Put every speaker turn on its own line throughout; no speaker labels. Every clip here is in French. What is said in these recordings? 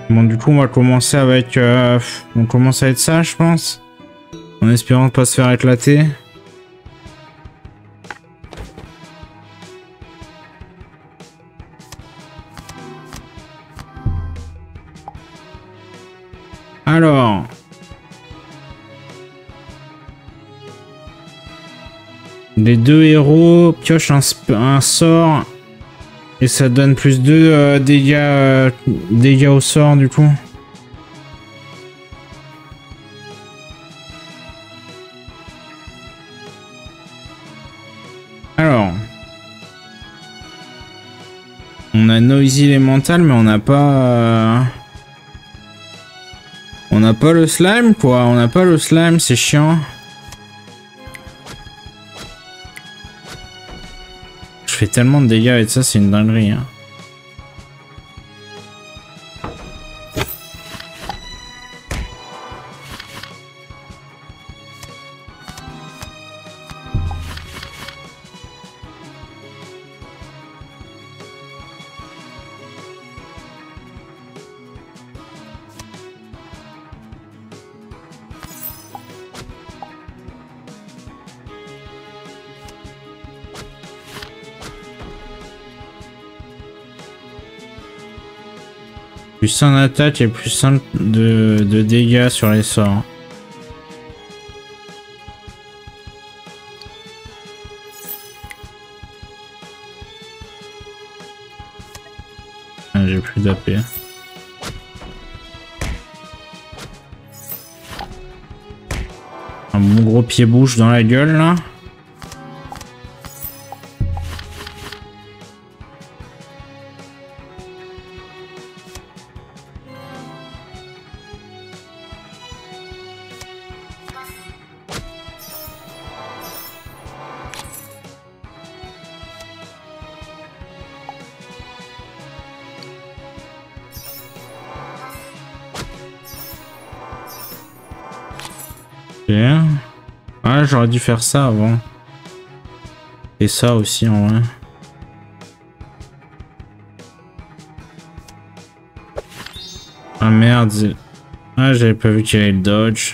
Bon, du coup, on va commencer avec... on commence avec ça, je pense. En espérant pas se faire éclater. Alors... Les deux héros piochent un sort. Et ça donne plus de dégâts au sort, du coup. Alors... On a Noisy Elemental, mais on n'a pas... On n'a pas le slime, quoi. On n'a pas le slime, c'est chiant. Je fais tellement de dégâts avec ça, c'est une dinguerie, hein. Plus 1 attaque et plus 1 de dégâts sur les sorts. Ah, j'ai plus d'AP. Un bon gros pied-bouche dans la gueule là. Ah, j'aurais dû faire ça avant. Et ça aussi en vrai. Ah merde. Ah, j'avais pas vu qu'il y avait le dodge.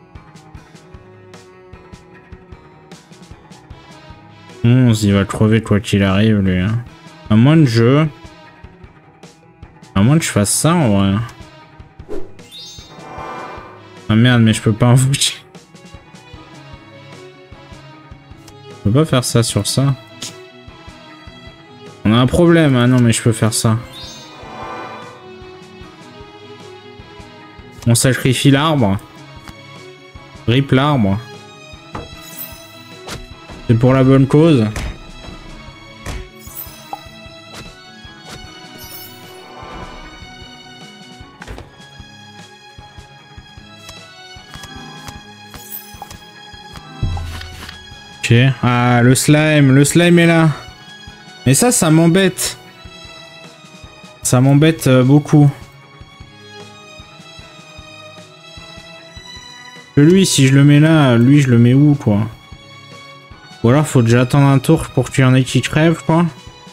Il va crever quoi qu'il arrive lui. Hein. À moins de jeu. À moins que je fasse ça en vrai. Ah merde, mais je peux pas invoquer. Je peux pas faire ça sur ça. On a un problème. Ah non, mais je peux faire ça. On sacrifie l'arbre. Rip l'arbre. C'est pour la bonne cause. Ok. Ah, le slime est là. Mais ça m'embête. Ça m'embête beaucoup. Lui, si je le mets là, lui, je le mets où, quoi? Ou alors, faut déjà attendre un tour pour qu'il y en ait qui crèvent, quoi.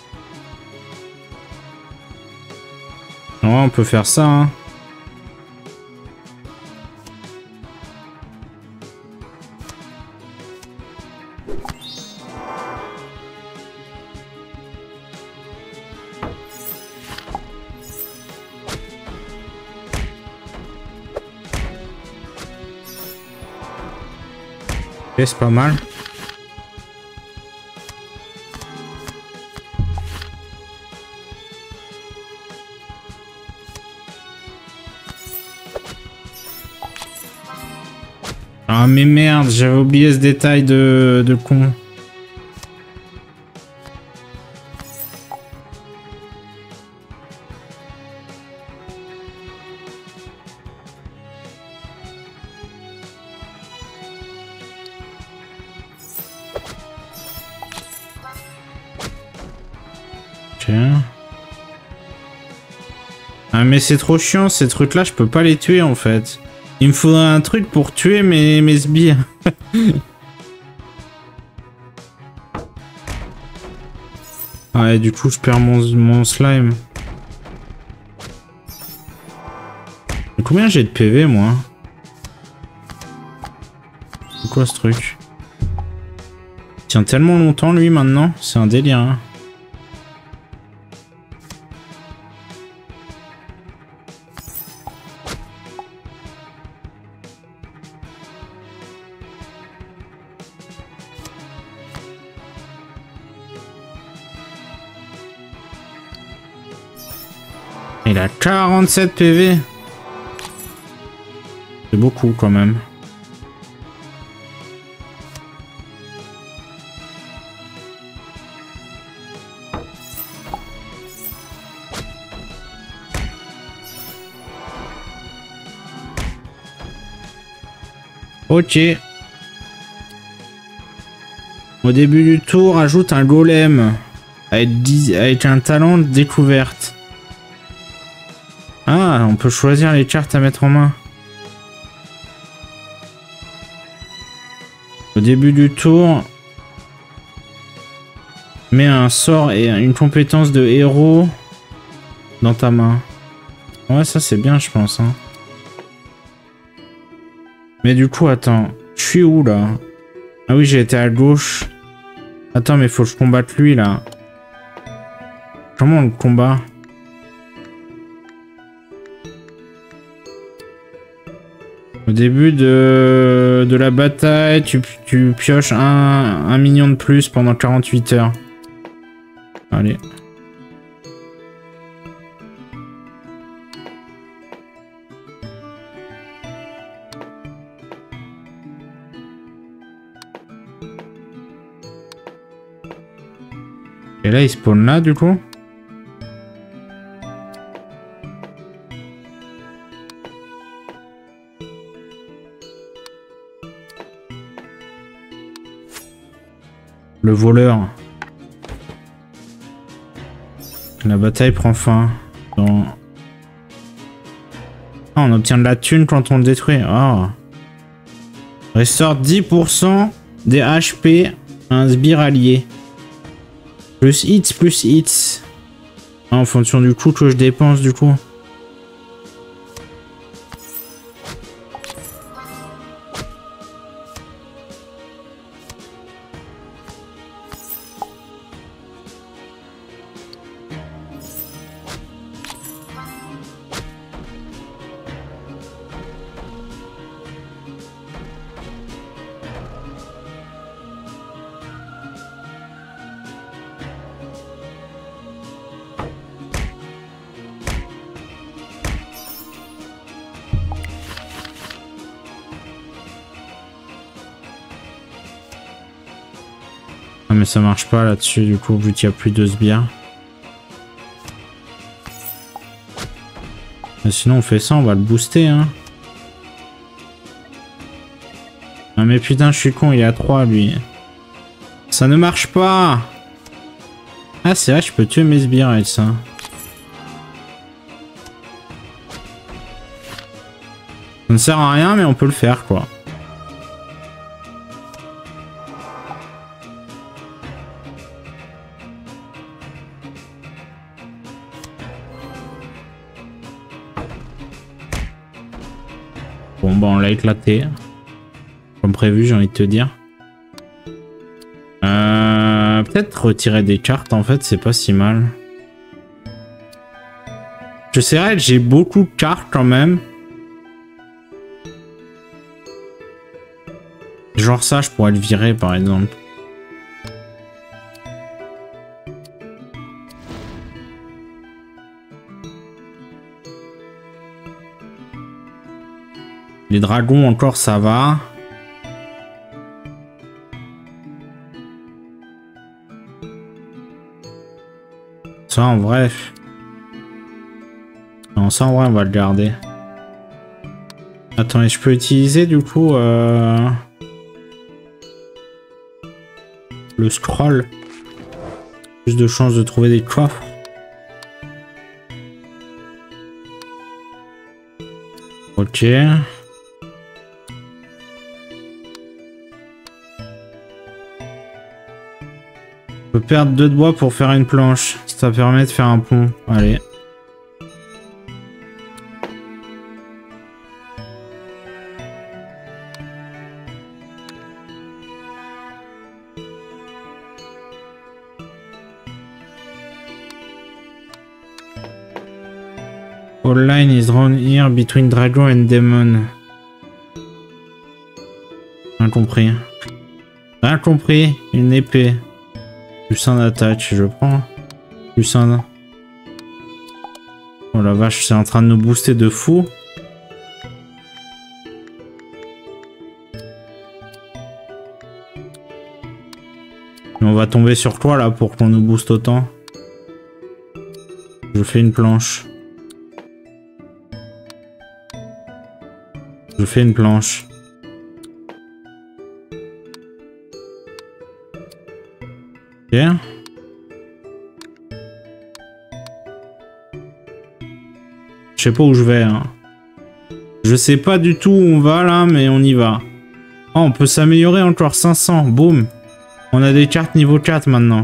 Ouais, on peut faire ça, hein. C'est pas mal. Ah mais merde, j'avais oublié ce détail de con. Ah mais c'est trop chiant ces trucs là, je peux pas les tuer en fait. Il me faudrait un truc pour tuer mes sbires. Ouais, du coup je perds mon slime. Combien j'ai de PV, moi? C'est quoi ce truc? Il tient tellement longtemps, lui, maintenant. C'est un délire, hein. Il a 47 PV. C'est beaucoup quand même. Ok. Au début du tour, ajoute un golem avec un talent de découverte. Ah, on peut choisir les cartes à mettre en main. Au début du tour, mets un sort et une compétence de héros dans ta main. Ouais, ça c'est bien, je pense. Hein. Mais du coup, attends, je suis où là? Ah oui, j'ai été à gauche. Attends, mais faut que je combatte lui là. Comment on le combat? Au début de la bataille, tu pioches un minion de plus pendant 48 heures. Allez. Et là, il spawn là, du coup. Le voleur. La bataille prend fin. Dans... Ah, on obtient de la thune quand on le détruit. Ah. Restaure 10% des HP à un sbire allié. Plus hits, plus hits. Ah, en fonction du coup que je dépense, du coup. Ah mais ça marche pas là-dessus du coup vu qu'il n'y a plus de sbires. Mais sinon on fait ça, on va le booster hein. Ah mais putain je suis con, il est à 3 lui. Ça ne marche pas. Ah c'est vrai je peux tuer mes sbires avec ça. Ça ne sert à rien mais on peut le faire quoi. Bon bah on l'a éclaté. Comme prévu j'ai envie de te dire. Peut-être retirer des cartes en fait c'est pas si mal. Je sais vrai j'ai beaucoup de cartes quand même. Genre ça je pourrais le virer par exemple. Les dragons encore ça va. Ça en vrai. Non ça en vrai on va le garder. Attends et je peux utiliser du coup le scroll. Plus de chances de trouver des coffres. Ok. Je peux perdre 2 de bois pour faire une planche. Ça permet de faire un pont. Allez. call line is drawn here between dragon and demon. Rien compris. Rien compris. Une épée. Plus un attache, je prends. Plus un. Oh la vache, c'est en train de nous booster de fou. Et on va tomber sur quoi là pour qu'on nous booste autant? Je fais une planche. Je fais une planche. Ok. Je sais pas où je vais. Hein. Je sais pas du tout où on va là, mais on y va. Oh, on peut s'améliorer encore 500. Boum. On a des cartes niveau 4 maintenant.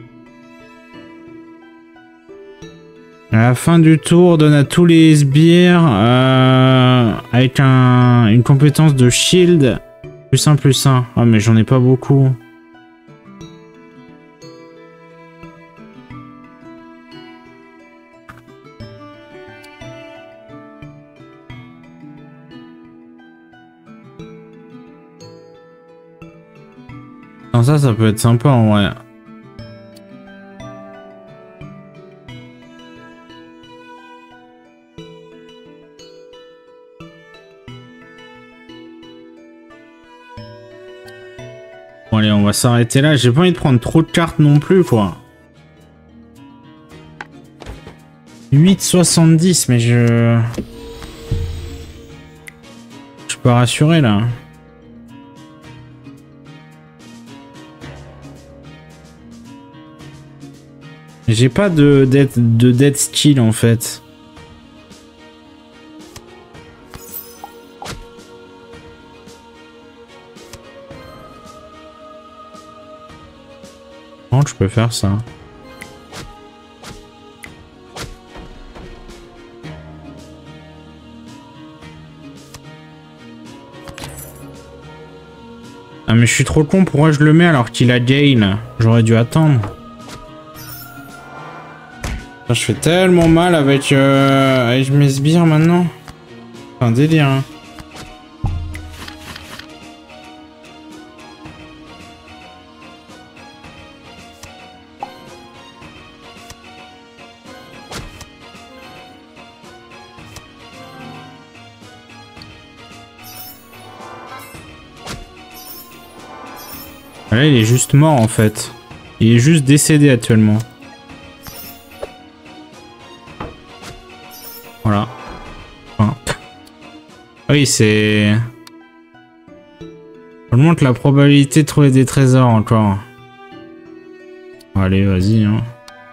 À la fin du tour, donne à tous les sbires avec une compétence de shield +1 +1. Ah mais j'en ai pas beaucoup. Non, ça peut être sympa en vrai. Bon allez, on va s'arrêter là. J'ai pas envie de prendre trop de cartes non plus, quoi. 8,70, mais je suis pas rassuré là. J'ai pas de dead skill en fait. Comment je peux faire ça? Ah mais je suis trop con, pourquoi je le mets alors qu'il a Gale? J'aurais dû attendre. Je fais tellement mal avec mes sbires maintenant. C'est un délire. Hein. Là, il est juste mort en fait. Il est juste décédé actuellement. Voilà. Enfin. Oui, c'est... On montre la probabilité de trouver des trésors encore. Allez, vas-y. Hein.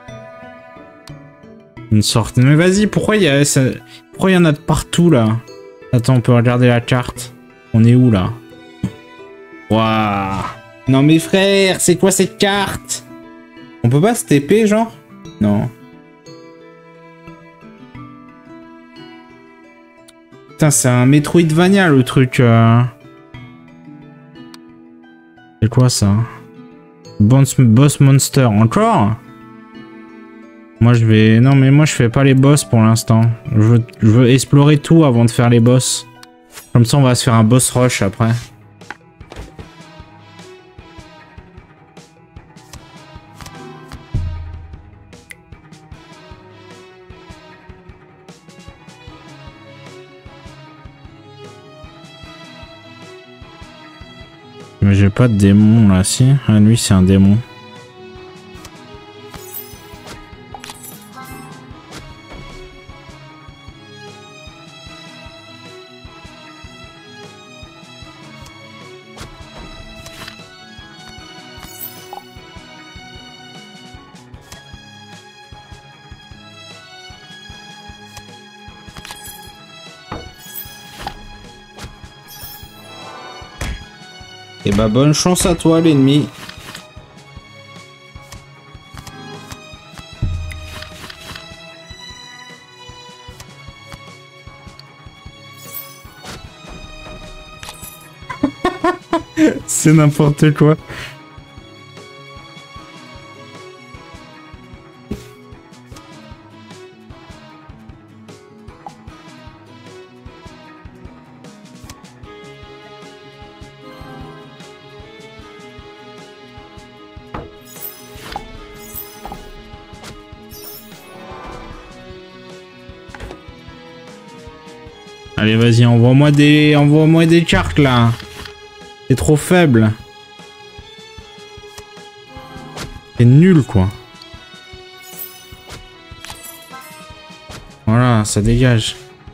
Une sorte... Mais vas-y, pourquoi il y a ça... Pourquoi il y en a de partout là? Attends, on peut regarder la carte. On est où là? Waouh! Non mais frère, c'est quoi cette carte? On peut pas se TP genre? Non. Putain, c'est un Metroidvania le truc. C'est quoi ça? Boss Monster, encore? Moi je vais... Non mais moi je fais pas les boss pour l'instant. Je veux explorer tout avant de faire les boss. Comme ça on va se faire un boss rush après. Mais j'ai pas de démon là, si. Ah, lui c'est un démon. Et bah bonne chance à toi l'ennemi. C'est n'importe quoi. Allez, vas-y, envoie-moi des cartes, là. C'est trop faible. C'est nul, quoi. Voilà, ça dégage.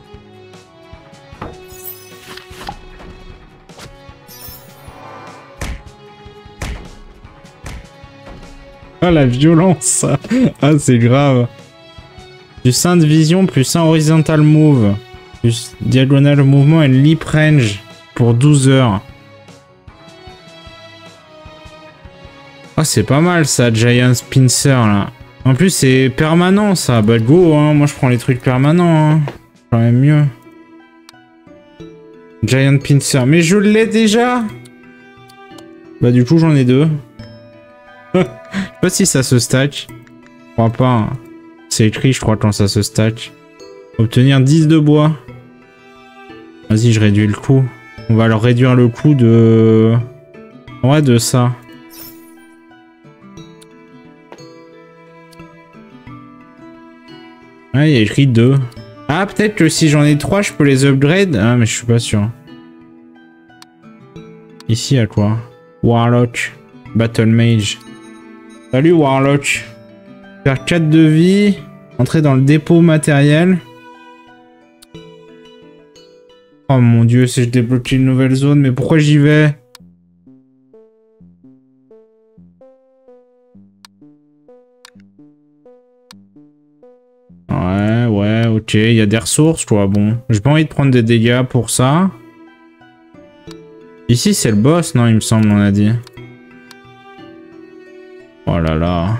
Ah, la violence. Ah, c'est grave. Plus 1 de vision, plus 1 horizontal move. Plus diagonal mouvement et leap range pour 12 heures. Ah, c'est pas mal ça, Giant Pincer là. En plus, c'est permanent ça. Bah, go, hein. Moi je prends les trucs permanents. Hein. Quand même mieux. Giant Pincer. Mais je l'ai déjà. Bah, du coup, j'en ai 2. Je sais pas si ça se stack. Je crois pas. Hein. C'est écrit, je crois, quand ça se stack. Obtenir 10 de bois. Vas-y, je réduis le coût. On va leur réduire le coût de... Ouais, de ça. Ouais, il y a écrit 2. Ah, peut-être que si j'en ai 3, je peux les upgrade. Ah, mais je suis pas sûr. Ici, à quoi? Warlock. Battle Mage. Salut, Warlock. Faire 4 de vie. Entrer dans le dépôt matériel. Oh mon dieu, si je débloque une nouvelle zone, mais pourquoi j'y vais? Ouais, ok, il y a des ressources, quoi, bon. J'ai pas envie de prendre des dégâts pour ça. Ici, c'est le boss, non, il me semble, on a dit. Oh là là.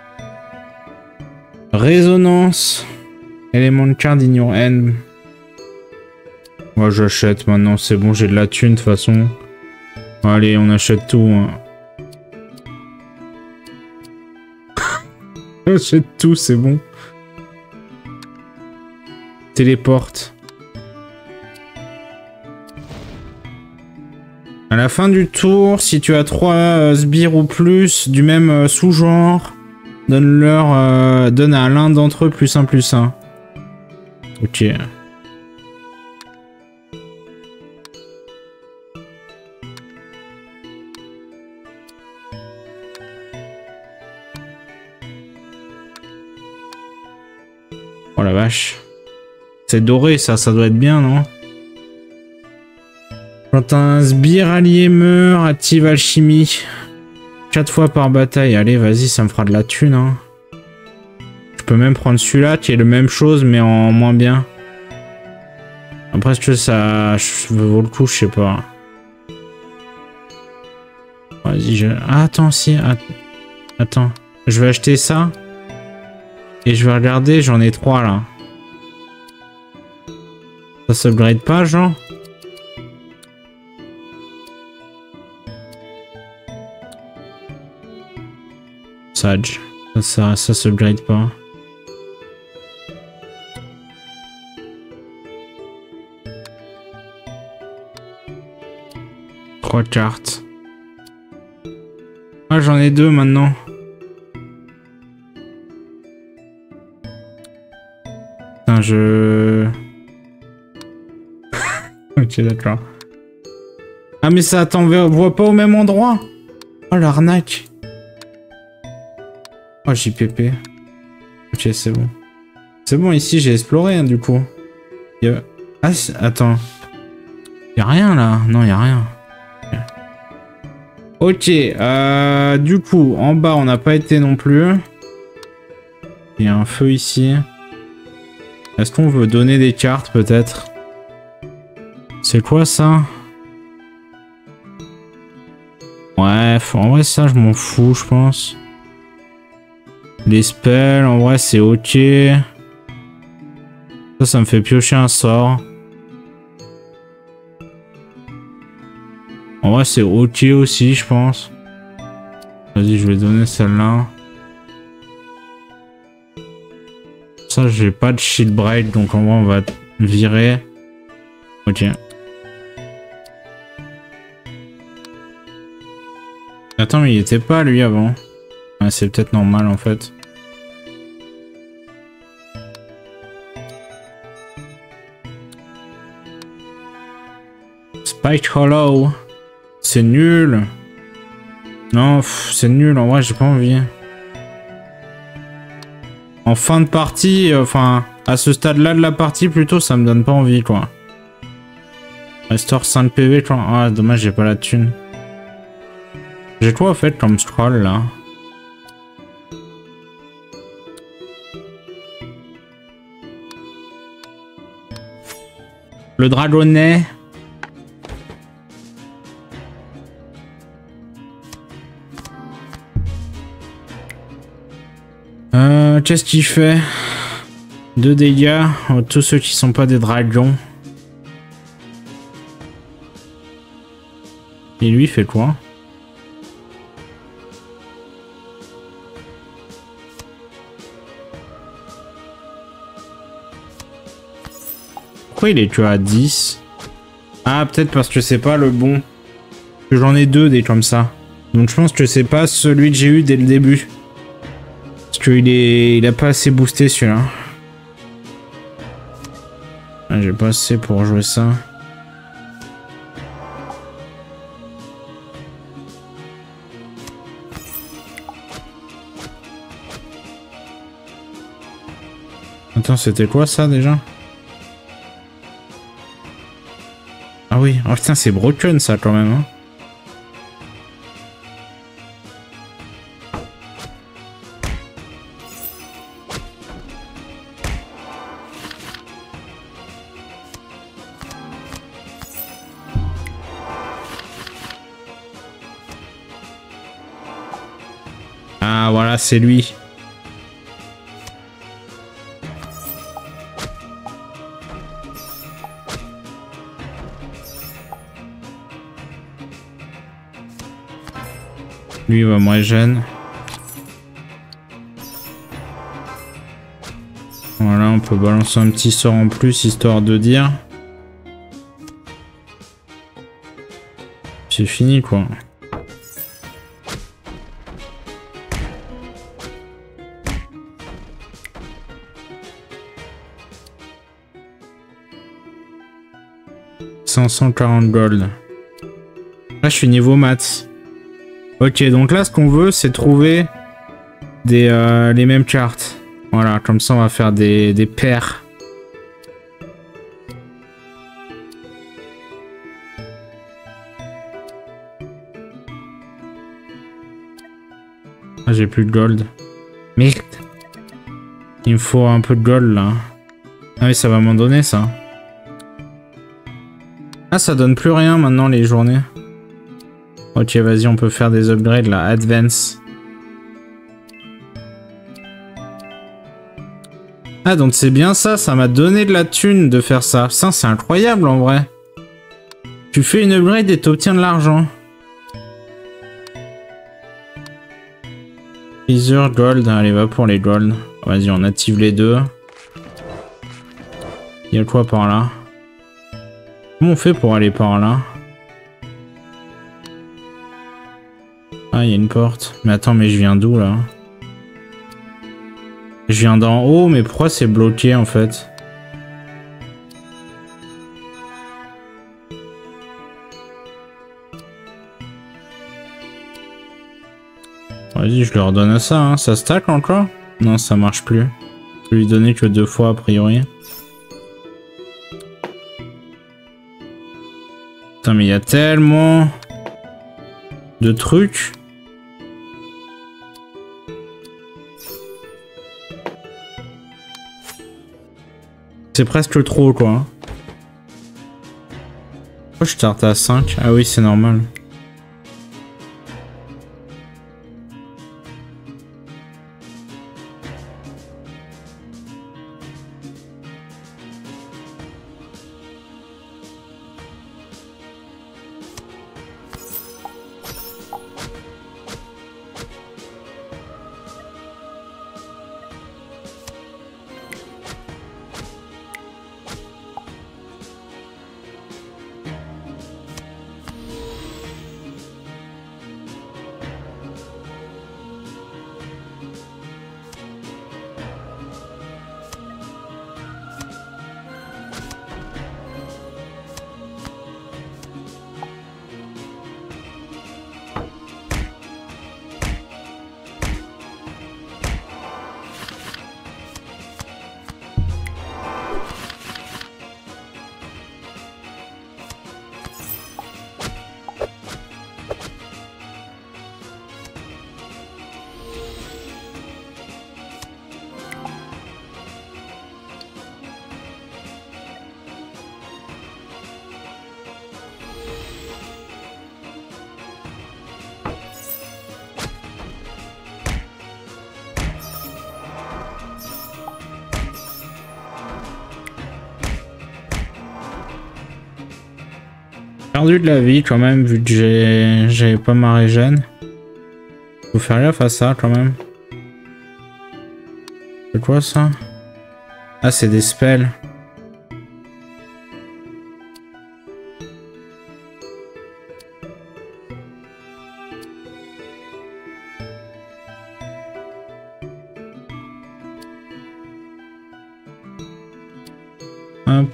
Résonance. Element card in your hand. Moi, j'achète maintenant, c'est bon, j'ai de la thune, de toute façon. Allez, on achète tout. Hein. J'achète tout, c'est bon. Téléporte. À la fin du tour, si tu as 3 sbires ou plus du même sous-genre, donne à l'un d'entre eux +1/+1. Ok. Oh la vache. C'est doré ça, ça doit être bien, non? Quand un sbire allié meurt, active alchimie. 4 fois par bataille. Allez, vas-y, ça me fera de la thune, hein. Je peux même prendre celui-là qui est le même chose, mais en moins bien. Après, est-ce que ça vaut le coup, je sais pas. Vas-y, Ah, attends, si. Attends. Je vais acheter ça. Et je vais regarder, j'en ai 3 là. Ça s'upgrade pas, genre? Sage. Ça s'upgrade pas. Trois cartes. Ah, j'en ai 2 maintenant. Putain, ok, d'accord. Ah, mais ça t'envoie pas au même endroit? Oh, l'arnaque. Oh, JPP. Ok, c'est bon. C'est bon, ici, j'ai exploré, hein, du coup. Ah, attends. Y'a rien, là? Non, y'a rien. Ok, du coup, en bas, on n'a pas été non plus. Il y a un feu ici. Est-ce qu'on veut donner des cartes, peut-être? C'est quoi, ça? Ouais, en vrai, ça, je m'en fous, je pense. Les spells, en vrai, c'est ok. Ça me fait piocher un sort. En vrai, c'est ok aussi, je pense. Vas-y, je vais donner celle-là. Ça, j'ai pas de shield break, donc en vrai, on va virer. Ok. Attends, mais il était pas lui avant. Ouais, c'est peut-être normal en fait. Spike Hollow. C'est nul. Non, c'est nul. En vrai, j'ai pas envie. En fin de partie, enfin, à ce stade-là de la partie, plutôt, ça me donne pas envie, quoi. Restore 5 PV, quoi. Ah, dommage, j'ai pas la thune. J'ai quoi, en fait, comme scroll, là? Le dragonnet. Qu'est-ce qu'il fait? 2 dégâts. Tous ceux qui sont pas des dragons. Et lui, il fait quoi? Pourquoi il est que à 10? Ah, peut-être parce que c'est pas le bon. Que j'en ai 2 des comme ça. Donc je pense que c'est pas celui que j'ai eu dès le début. Parce qu'il est... il a pas assez boosté celui-là. Ah, j'ai pas assez pour jouer ça. Attends, c'était quoi ça déjà? Ah oui, oh putain, c'est broken ça quand même. Hein. Ah voilà, c'est lui. Lui, va moins jeune. Voilà, on peut balancer un petit sort en plus, histoire de dire. C'est fini, quoi. « 540 gold. » Là, je suis niveau maths. Ok, donc là, ce qu'on veut, c'est trouver les mêmes cartes. Voilà, comme ça, on va faire des paires. Ah, j'ai plus de gold. Merde. Il me faut un peu de gold, là. Ah oui, ça va m'en donner, ça. Ah, ça donne plus rien, maintenant, les journées. Ok, vas-y, on peut faire des upgrades là. Advance. Ah, donc c'est bien ça. Ça m'a donné de la thune de faire ça. Ça, c'est incroyable en vrai. Tu fais une upgrade et t'obtiens de l'argent. Freezer, gold. Allez, va pour les gold. Vas-y, on active les deux. Il y a quoi par là? Comment on fait pour aller par là? Ah, il y a une porte. Mais attends, mais je viens d'où, là? Je viens d'en haut, mais pourquoi c'est bloqué, en fait? Vas-y, je leur donne ça, hein. Ça stack encore? Non, ça marche plus. Je peux lui donner que 2 fois, a priori. Putain, mais il y a tellement de trucs. C'est presque trop, quoi. Pourquoi je starte à 5? Ah oui, c'est normal. Perdu de la vie quand même, vu que j'avais pas ma régène. Faut faire gaffe à ça quand même. C'est quoi ça? Ah, c'est des spells. Hop.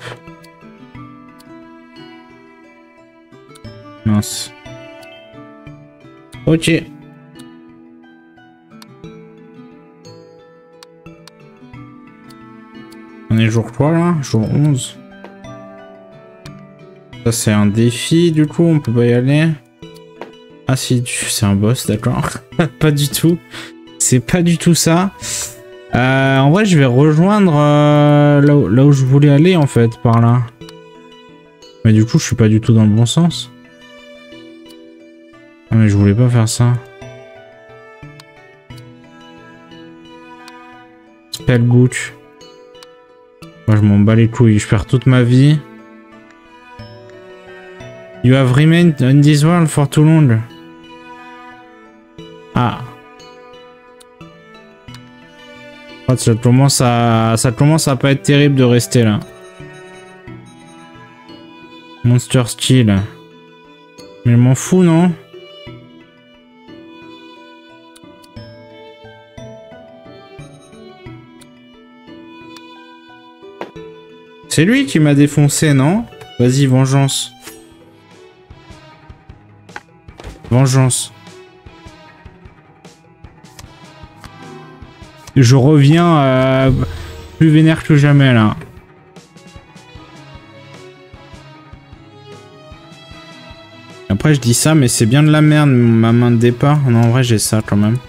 Mince. Ok. On est jour quoi là? Jour 11. Ça c'est un défi du coup, on peut pas y aller. Ah si, c'est un boss, d'accord. Pas du tout. C'est pas du tout ça. En vrai je vais rejoindre là où je voulais aller en fait, par là. Mais du coup je suis pas du tout dans le bon sens. Ah mais je voulais pas faire ça. Spellbook. Moi je m'en bats les couilles, je perds toute ma vie. You have remained in this world for too long. Ah. Ça commence à pas être terrible de rester là. Monster Steel. Mais je m'en fous, non? C'est lui qui m'a défoncé, non? Vas-y, vengeance. Vengeance. Je reviens plus vénère que jamais, là. Après, je dis ça, mais c'est bien de la merde, ma main de départ. Non, en vrai, j'ai ça, quand même.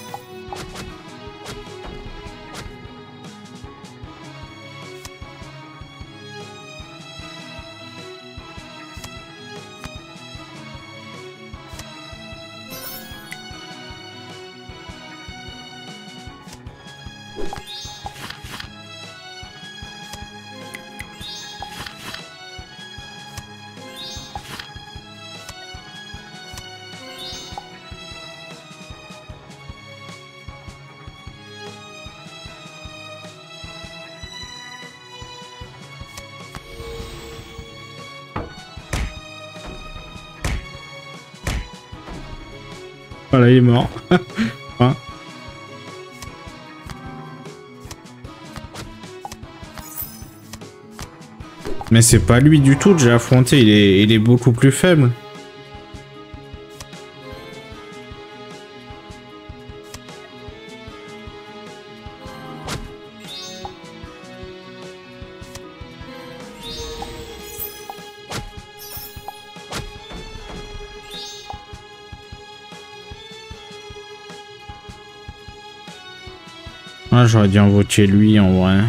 Voilà, il est mort. Hein. Mais c'est pas lui du tout que j'ai affronté, il est beaucoup plus faible. Ah, j'aurais dû invoquer lui en vrai.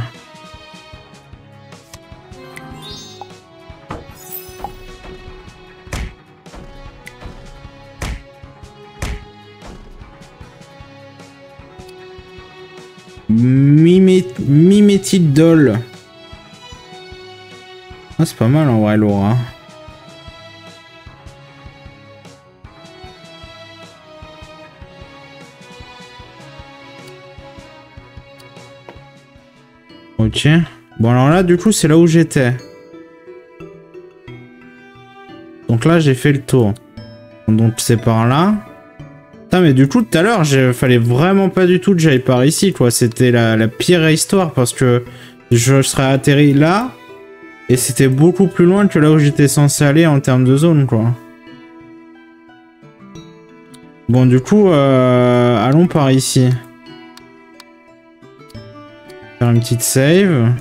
Mimetic Doll. Ah, c'est pas mal en vrai, Laura. Ok. Bon alors là du coup c'est là où j'étais. Donc là j'ai fait le tour. Donc c'est par là. Putain mais du coup tout à l'heure fallait vraiment pas du tout que j'aille par ici quoi. C'était la pire histoire parce que je serais atterri là. Et c'était beaucoup plus loin que là où j'étais censé aller en termes de zone quoi. Bon du coup allons par ici. Faire une petite save.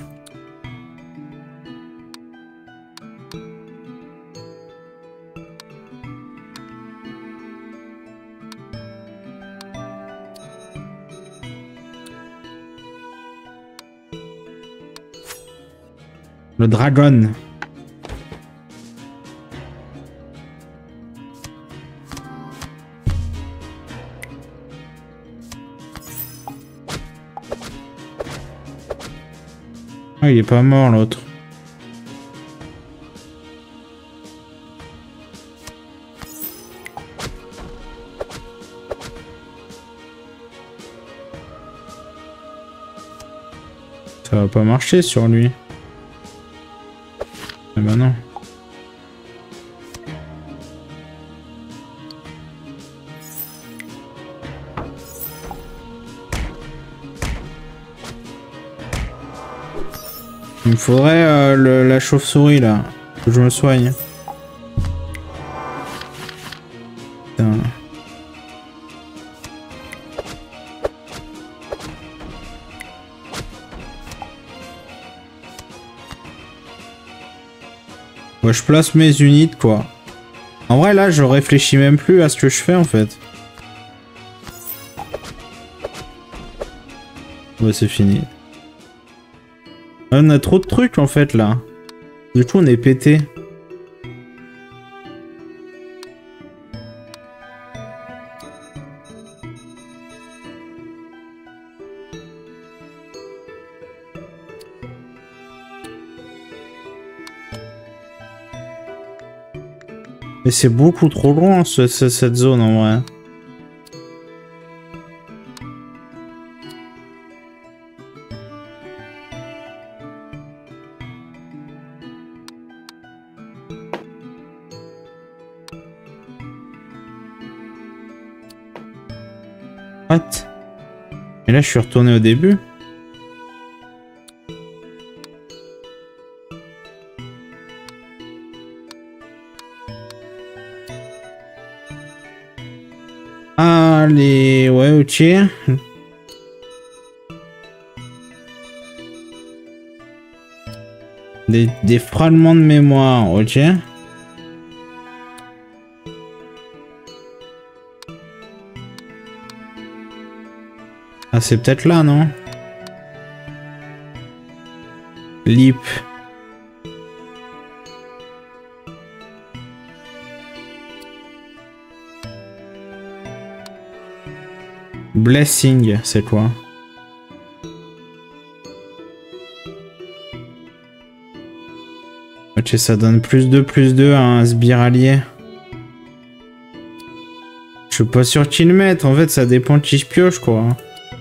Le dragon. Ah, il est pas mort l'autre. Ça va pas marcher sur lui. Eh ben non. Il me faudrait la chauve-souris là. Que je me soigne. Putain. Ouais, je place mes unités quoi. En vrai là je réfléchis même plus à ce que je fais en fait. Ouais c'est fini. On a trop de trucs en fait là. Du coup on est pété. Mais c'est beaucoup trop loin cette zone en vrai. What? Et là je suis retourné au début. Allez, ouais, ok. Des fragments de mémoire, ok. Ah, c'est peut-être là, non? Lip. Blessing, c'est quoi? Ok, ça donne +2/+2 à un sbiralier. Je suis pas sûr qu'ils le mettent, en fait ça dépend de qui je pioche quoi.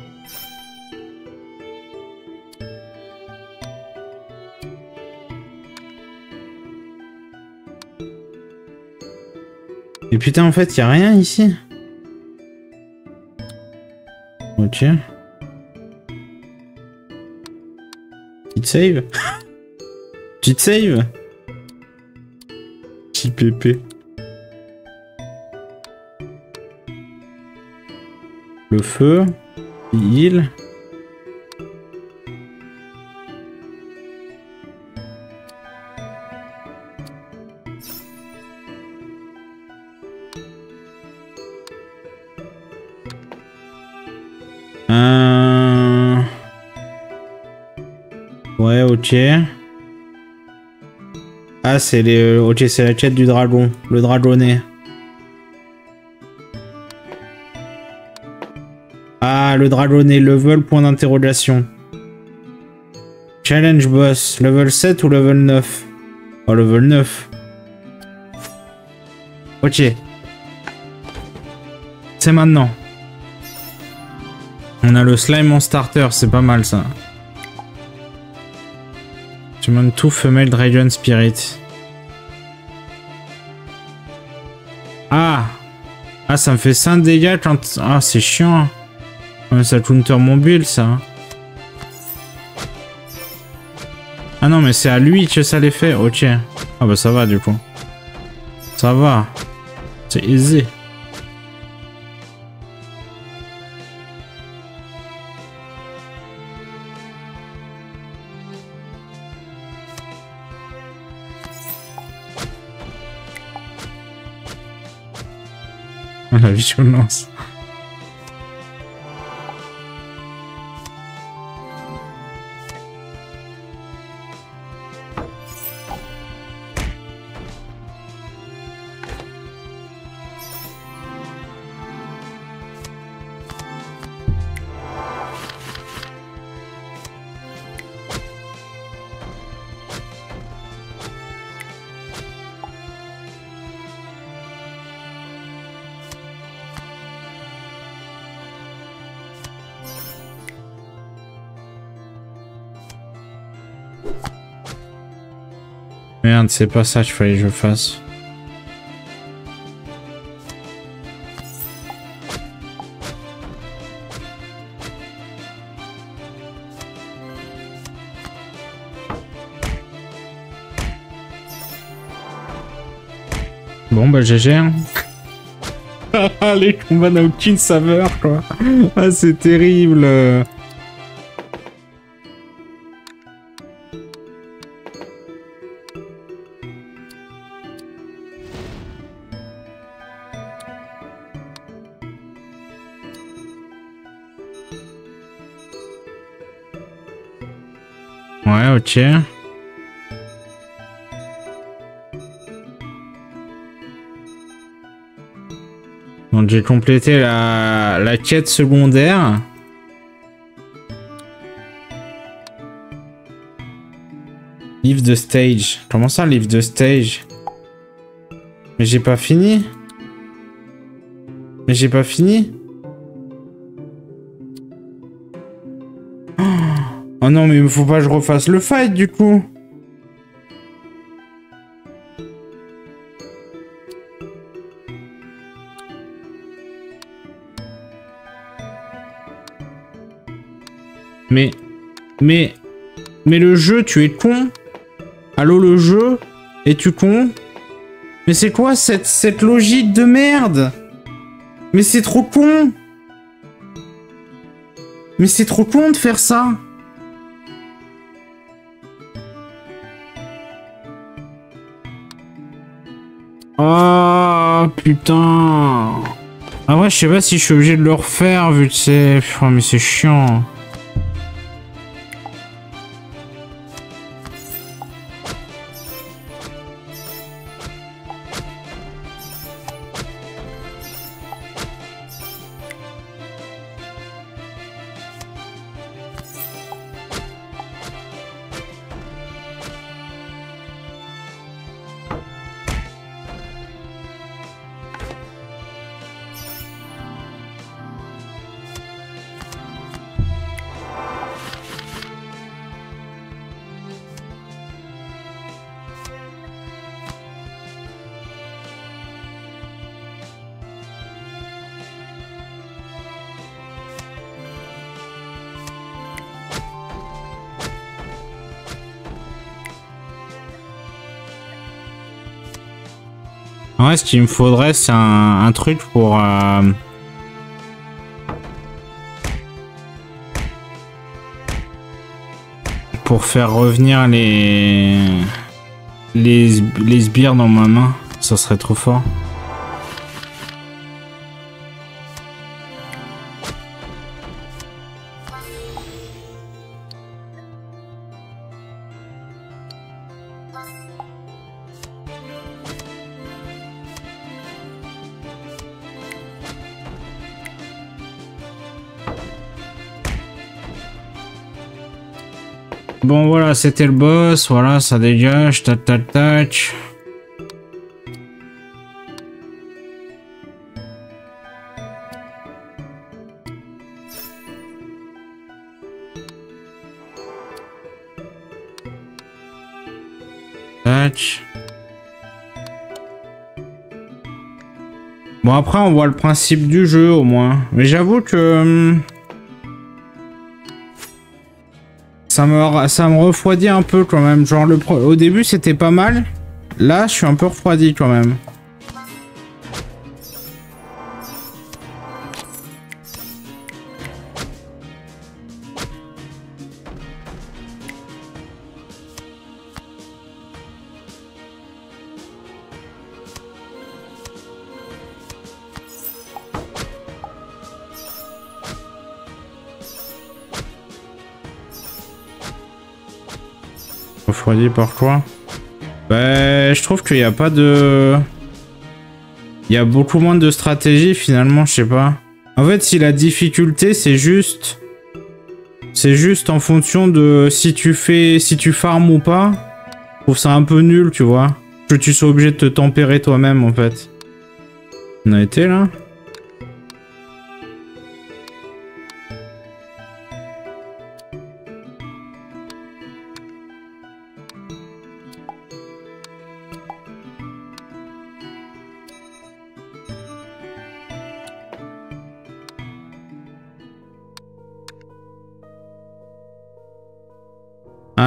Et putain en fait y a rien ici. Ok. Petite save. Petite save. Petit pépé. Le feu. L'île. Ouais, ok. Ah, c'est les... Ok, c'est la quête du dragon. Le dragonnet. Ah, le dragonnet. Level, point d'interrogation. Challenge boss. Level 7 ou level 9? Oh, level 9. Ok. C'est maintenant. On a le slime en starter. C'est pas mal, ça. Summon tout femelle Dragon Spirit. Ah! Ah, ça me fait 5 dégâts quand... Ah, c'est chiant. Ouais, ça counter mon build, ça. Ah non, mais c'est à lui que ça les fait. Ok. Ah bah ça va, du coup. Ça va. C'est easy. La violence. Merde, c'est pas ça qu'il fallait que je fasse. Bon bah GG. Hein. Les combats n'ont aucune saveur quoi. Ah c'est terrible. Ouais ok. Donc j'ai complété la quête secondaire. Leave the stage. Comment ça, leave the stage? Mais j'ai pas fini. Mais j'ai pas fini. Oh non, mais il faut pas que je refasse le fight du coup. Mais le jeu, tu es con? Allô le jeu? Es-tu con? Mais c'est quoi cette logique de merde? Mais c'est trop con! Mais c'est trop con de faire ça! Oh putain! Ah ouais, je sais pas si je suis obligé de le refaire vu que c'est... Oh mais c'est chiant. Ouais, ce qu'il me faudrait, c'est un truc pour faire revenir les sbires dans ma main. Ça serait trop fort. Bon voilà, c'était le boss, voilà, ça dégage, tac tac tac. Tac. Bon après on voit le principe du jeu au moins, mais j'avoue que... Ça me refroidit un peu quand même. Genre au début c'était pas mal. Là je suis un peu refroidi quand même. Refroidi par quoi? Bah, je trouve qu'il n'y a pas de... Il y a beaucoup moins de stratégie finalement, je sais pas. En fait, si la difficulté, c'est juste... C'est juste en fonction de si tu farmes ou pas. Je trouve ça un peu nul, tu vois. Que tu sois obligé de te tempérer toi-même, en fait. On a été là?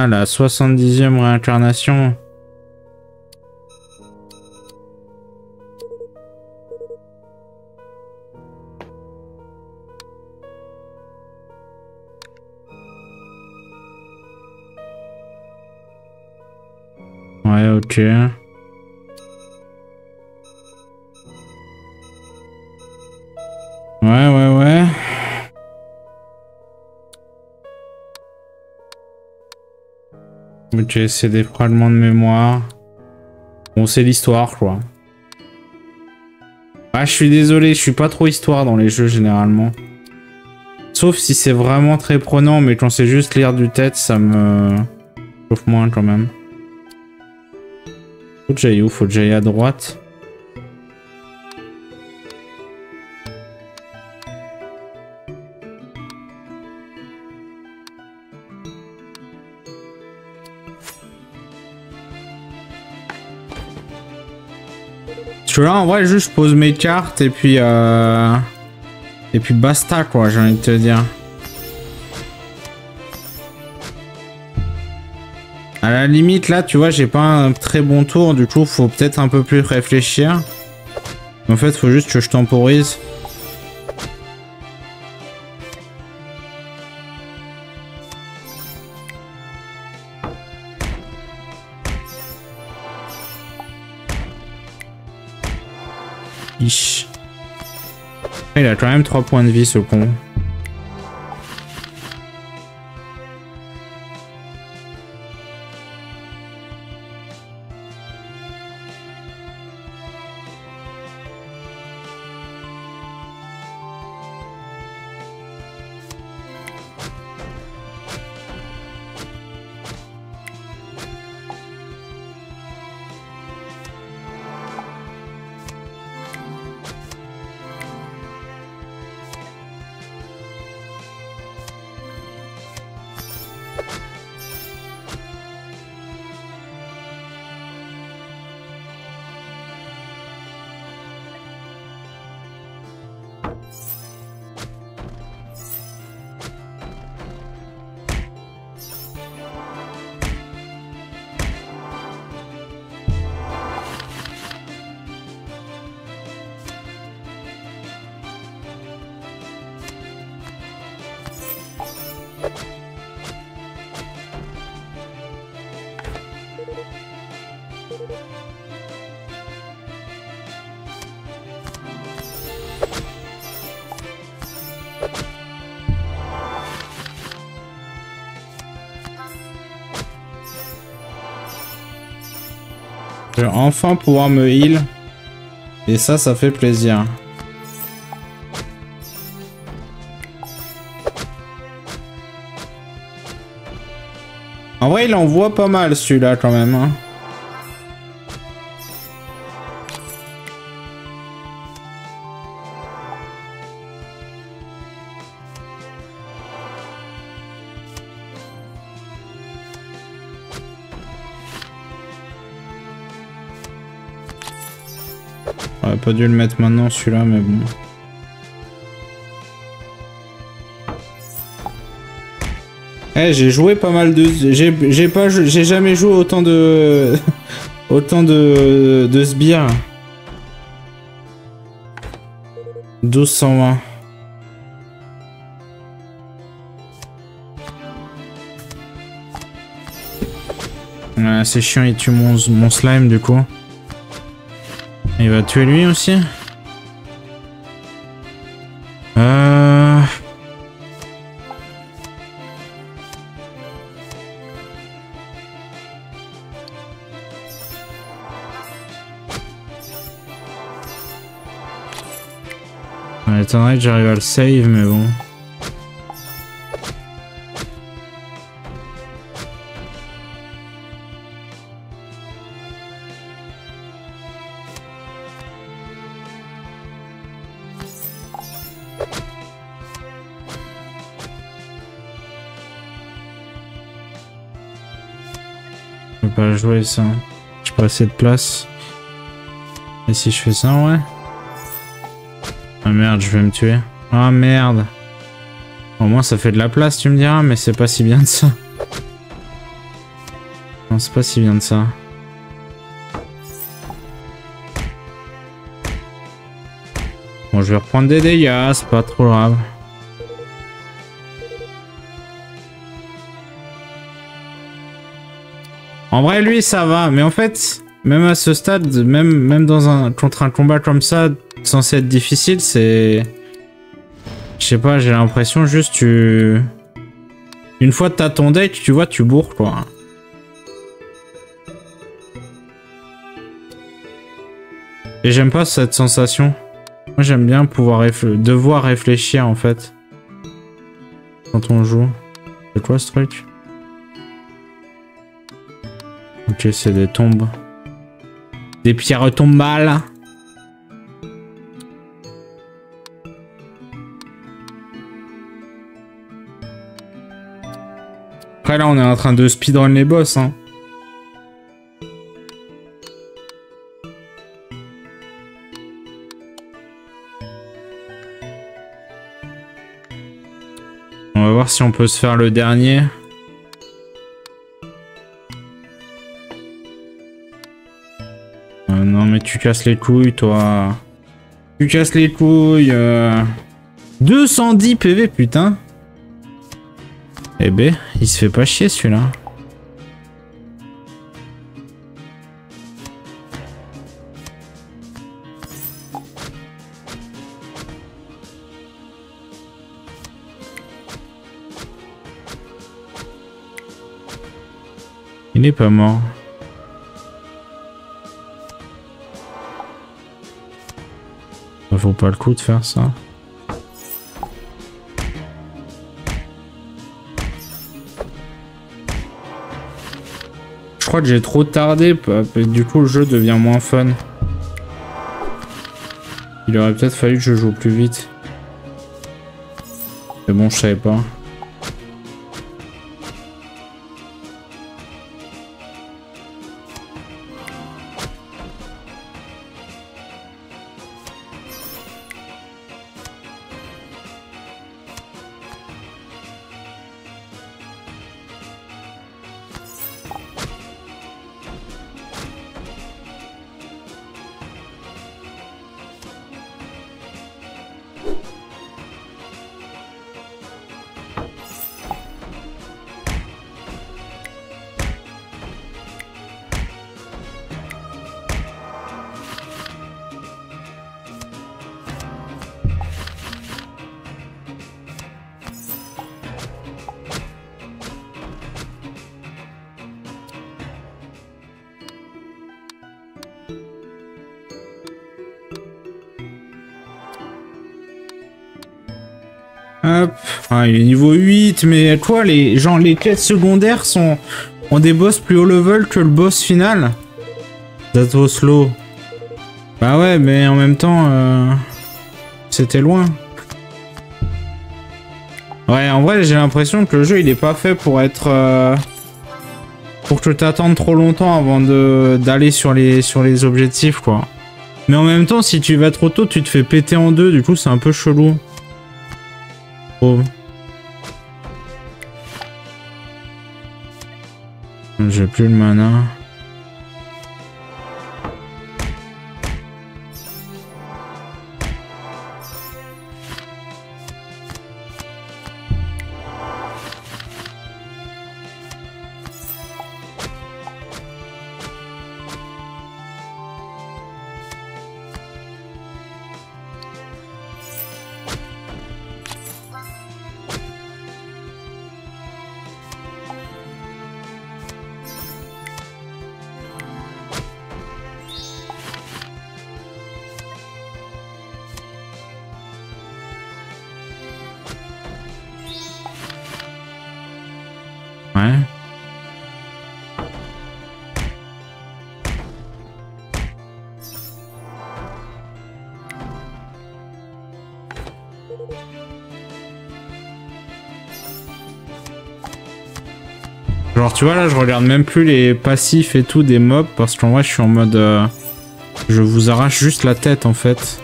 Ah, la 70e réincarnation. Ouais, ok. Ouais. Ok, c'est des fragments de mémoire. Bon, c'est l'histoire, quoi. Ah, je suis désolé, je suis pas trop histoire dans les jeux, généralement. Sauf si c'est vraiment très prenant, mais quand c'est juste lire du tête, ça me chauffe moins, quand même. Faut que j'aille où? Faut que j'aille à droite. Parce que là, en vrai, juste je pose mes cartes et puis basta, quoi, j'ai envie de te dire. À la limite, là, tu vois, j'ai pas un très bon tour, du coup, faut peut-être un peu plus réfléchir. En fait, faut juste que je temporise. Ich. Il a quand même 3 points de vie, ce con. Je vais enfin pouvoir me heal. Et ça fait plaisir. En vrai, il envoie pas mal celui-là quand même. Hein. J'aurais pas dû le mettre maintenant celui-là, mais bon. Eh, j'ai joué pas mal de... J'ai jamais joué autant de... autant de sbires. 1220. Ouais, c'est chiant, il tue mon slime du coup. Il va tuer lui aussi. Ça m'étonnerait que j'arrive à le save, mais bon. Je peux pas jouer ça. J'ai pas assez de place. Et si je fais ça, ouais. Ah merde, je vais me tuer. Ah merde. Au moins ça fait de la place, tu me diras, mais c'est pas si bien de ça. Non, c'est pas si bien de ça. Bon, je vais reprendre des dégâts, c'est pas trop grave. En vrai, lui, ça va. Mais en fait, même à ce stade, même contre un combat comme ça, censé être difficile, c'est... Je sais pas, j'ai l'impression juste tu... Une fois que t'as ton deck, tu vois, tu bourres, quoi. Et j'aime pas cette sensation. Moi, j'aime bien pouvoir devoir réfléchir, en fait. Quand on joue. C'est quoi ce truc? Ok, c'est des tombes. Des pierres tombales. Après, là, on est en train de speedrun les boss, hein. On va voir si on peut se faire le dernier. Non mais tu casses les couilles toi. Tu casses les couilles. 210 PV putain. Eh ben, il se fait pas chier celui-là. Il n'est pas mort. Ça vaut pas le coup de faire ça. Je crois que j'ai trop tardé, du coup le jeu devient moins fun. Il aurait peut-être fallu que je joue plus vite. Mais bon, je savais pas. Hop. Ah, il est niveau 8, mais quoi, les quêtes secondaires ont des boss plus haut level que le boss final. That was slow. Bah ouais, mais en même temps, c'était loin. Ouais, en vrai, j'ai l'impression que le jeu, il est pas fait pour être... pour que tu t'attendes trop longtemps avant d'aller sur les objectifs, quoi. Mais en même temps, si tu vas trop tôt, tu te fais péter en deux, du coup, c'est un peu chelou. Oh. J'ai plus le mana. Ouais. Genre tu vois là je regarde même plus les passifs et tout des mobs parce qu'en vrai je suis en mode je vous arrache juste la tête en fait.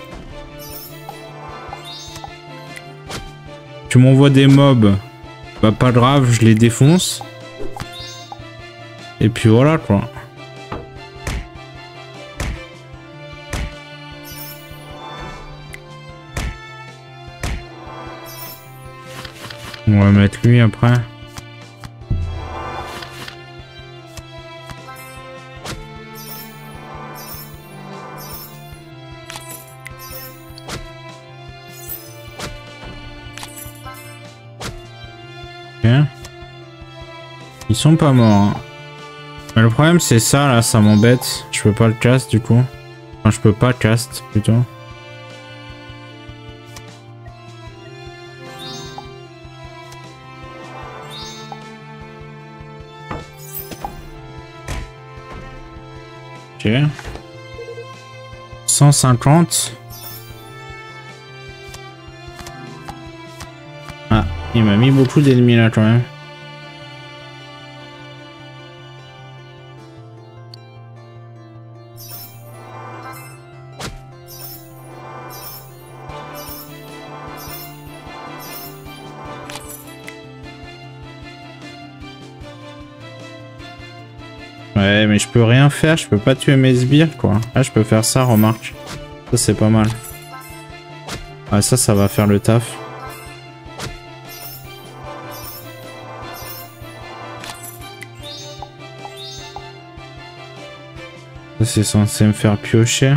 Tu m'envoies des mobs, bah pas grave, je les défonce. Et puis voilà quoi. On va mettre lui après. Ok. Ils sont pas morts. Hein. Mais le problème c'est ça là, ça m'embête. Je peux pas le cast du coup. Enfin je peux pas cast plutôt. Ok. 150. Ah, il m'a mis beaucoup d'ennemis là quand même. Ouais, mais je peux rien faire, je peux pas tuer mes sbires quoi. Ah, je peux faire ça, remarque. Ça, c'est pas mal. Ah, ça va faire le taf. Ça, c'est censé me faire piocher.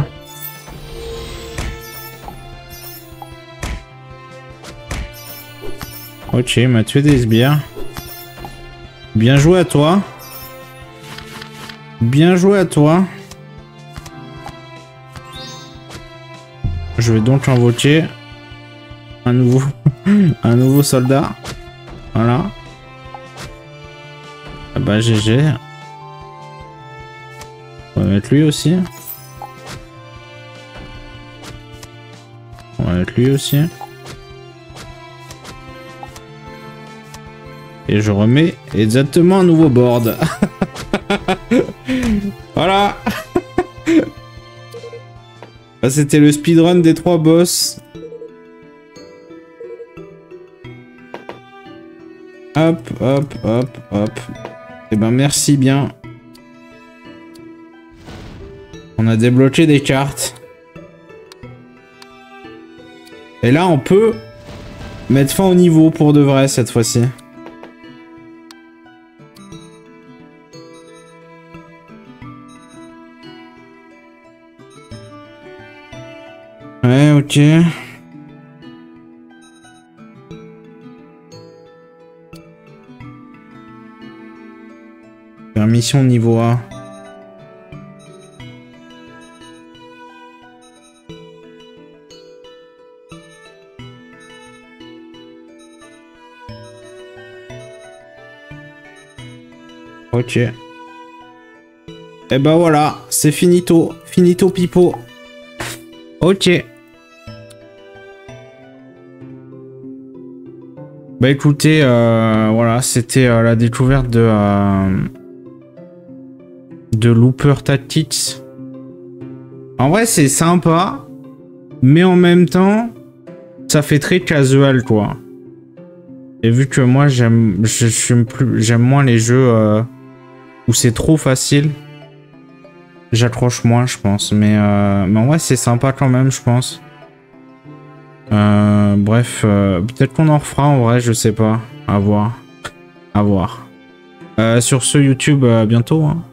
Ok, il m'a tué des sbires. Bien joué à toi. Bien joué à toi. Je vais donc invoquer un nouveau soldat. Voilà. Ah bah GG. On va mettre lui aussi. On va mettre lui aussi. Et je remets exactement un nouveau board. Voilà. C'était le speedrun des 3 boss. Hop, hop, hop, hop. Et ben merci bien. On a débloqué des cartes. Et là on peut mettre fin au niveau pour de vrai cette fois-ci. Ouais, ok. Permission niveau A. Ok. Et ben voilà, c'est finito. Finito pipo. Ok. Bah écoutez, voilà, c'était la découverte de Looper Tactics. En vrai, c'est sympa, mais en même temps, ça fait très casual, quoi. Et vu que moi, j'aime moins les jeux où c'est trop facile, j'accroche moins, je pense. Mais en vrai, c'est sympa quand même, je pense. Bref, peut-être qu'on en refera en vrai, je sais pas. À voir. À voir. Sur ce YouTube, à bientôt. Hein.